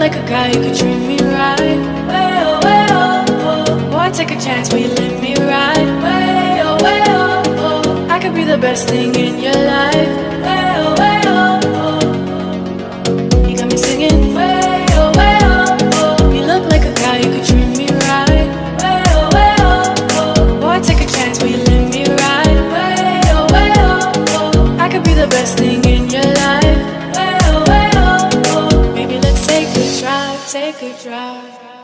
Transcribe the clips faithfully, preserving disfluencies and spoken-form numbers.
like a guy who could treat me right. Way oh, way oh, oh. Boy, take a chance, will you let me ride? Way oh, way oh, oh. I could be the best thing in your life. Way oh, way oh, oh. You got me singing. Way oh, way oh, oh. You look like a guy who could treat me right. Way oh, way oh, oh. Boy, take a chance, will you let me ride? Way oh, way oh, oh. I could be the best thing in your life. Way oh, way oh, oh. Maybe let's take a drive, take a drive.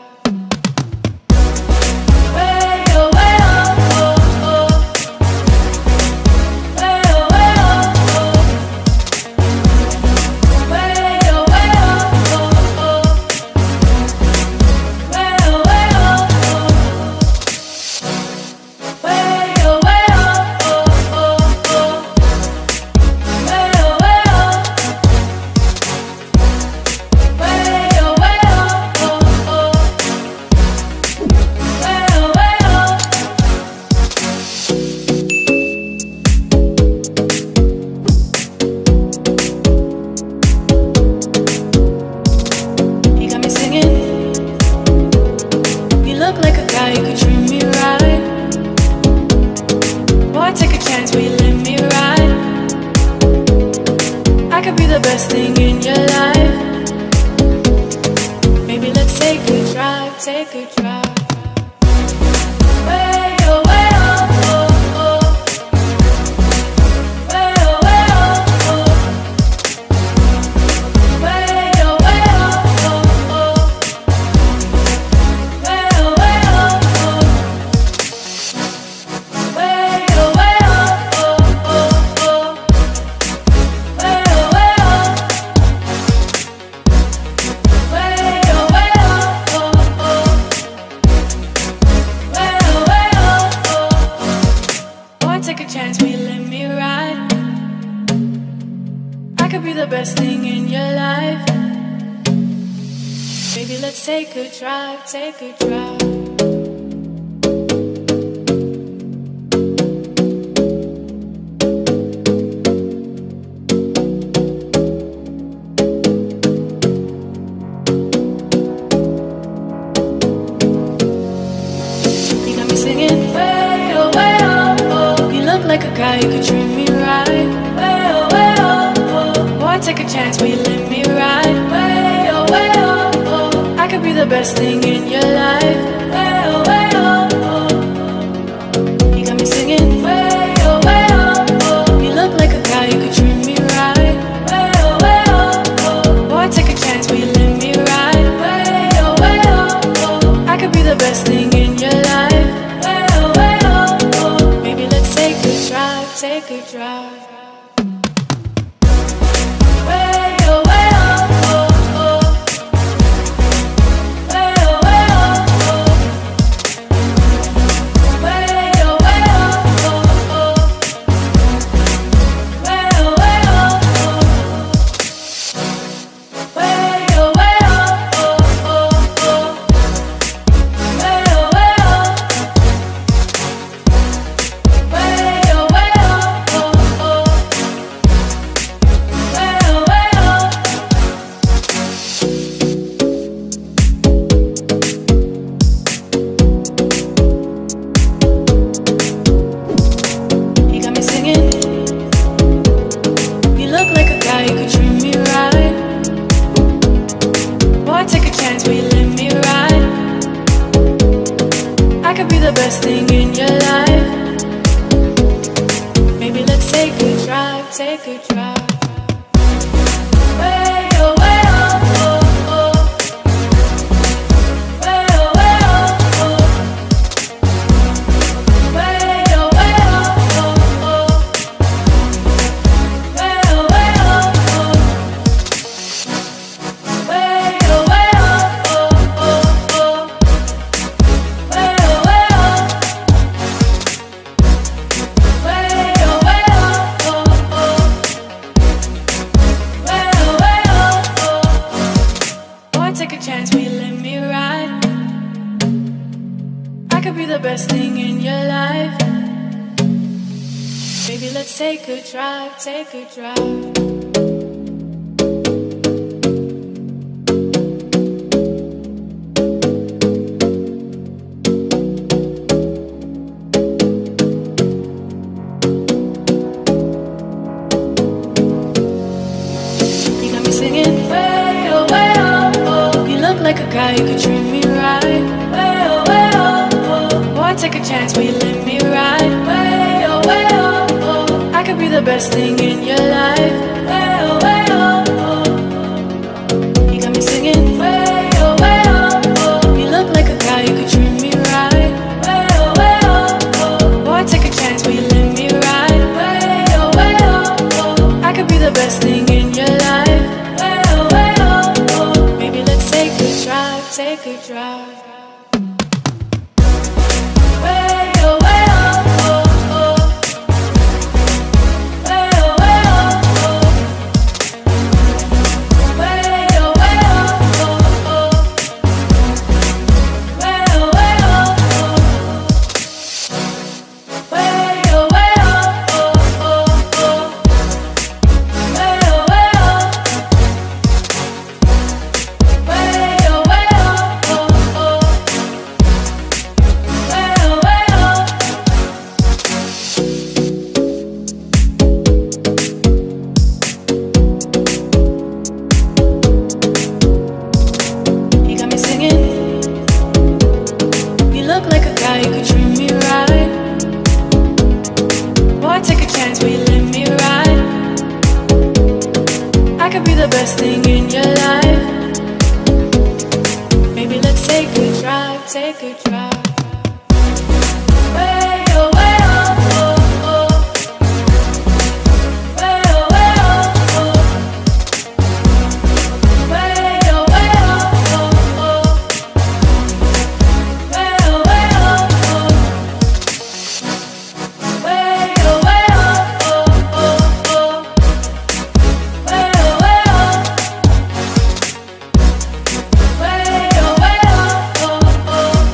Take a drive, take a drive. You got me singing, way oh, way oh, oh. You look like a guy who could treat me right. Way oh, way oh, oh. Boy, take a chance, will you let me ride? Way oh, way oh, oh. I could be the best thing in your life. Way oh, way oh, oh. You got me singing, way oh, way oh, oh. You look like a guy who could treat me right. Way oh, way oh, oh. Boy, take a chance, will you let me ride? Way oh, way oh, oh. I could be the best thing in your life. Way oh, way oh, oh. Maybe let's take a drive, take a drive. Take a drive. Way oh, way oh, oh, oh. Way oh, way oh, oh. Way oh, way oh, oh, oh. Way oh, way oh, oh. Way oh, way oh, oh, oh. Way oh, way oh. Way oh, way oh, oh. Take a chance, will you let me ride? I could be the best thing in your life. Baby, let's take a drive, take a drive. singing way oh way oh oh. You look like a guy who could treat me right. Way oh way oh oh. Boy, take a chance, will you let me ride? Way oh way oh oh. I could be the best thing in your life. Way oh way oh oh. You got me singing way oh way oh oh. You look like a guy who could treat me right. Way oh way oh oh. Boy, take a chance, will you let me ride? Way oh way oh oh. I could be the best thing in your life. Way oh way oh oh. Maybe let's take a drive, take a drive. Way oh way oh oh oh. Way oh way oh oh. Way oh way oh oh oh. Way oh way oh oh. Way oh way oh oh oh. Way oh way oh. Way oh way oh oh oh. Way oh way oh. You got me singing. You look like a guy who could treat me right. Boy, take a chance, will you let me ride? I could be the best thing in your life. Maybe let's take a drive, take a drive. Way oh way oh oh oh. Way oh way oh oh. Way oh way oh oh oh. Way oh way oh oh. Way oh way oh oh oh. Way oh way oh. Way oh way oh oh oh.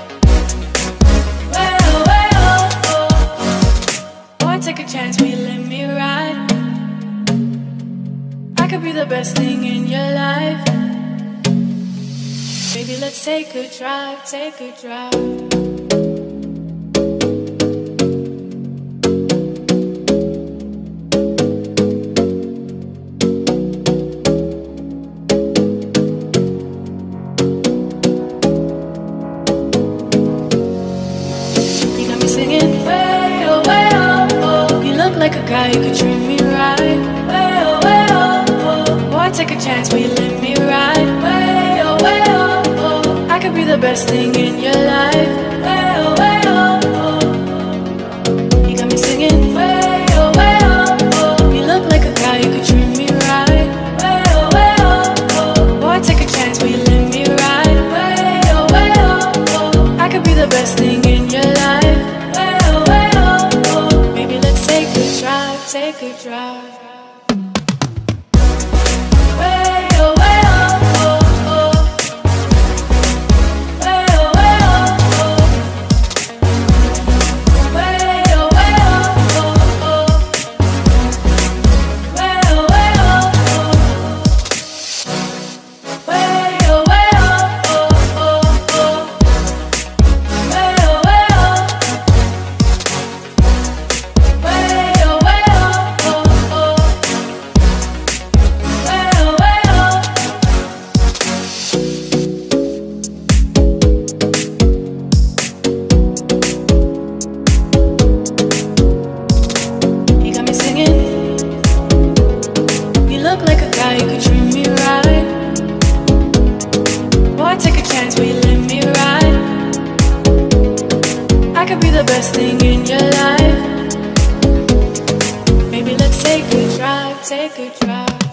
Way oh way oh oh. Boy, take a chance, will you let me ride? I could be the best thing in your life. Baby, let's take a drive, take a drive. You got me singing way oh way oh oh. You look like a guy who could treat me right. Way oh way oh oh. Boy, take a chance, will you let me ride? Way oh way oh oh. I could be the best thing in your life. Way oh way oh oh. You got me singing way oh way oh oh. You look like a guy who could treat me right. Way oh way oh oh. Boy, take a chance, will you let me ride? Way oh way oh oh. I could be the best thing in your life. Way oh way oh oh. Maybe let's take a drive, take a drive. Way oh way oh oh oh. Way oh way oh oh. Way oh way oh oh oh. Way oh way oh oh. Way oh way oh oh oh. Way oh way oh. Way oh way oh oh oh. Way oh way oh. You got me singing. You look like a guy who could treat me right. Boy, take a chance, will you let me ride? I could be the best thing in your life. Maybe let's take a drive, take a drive.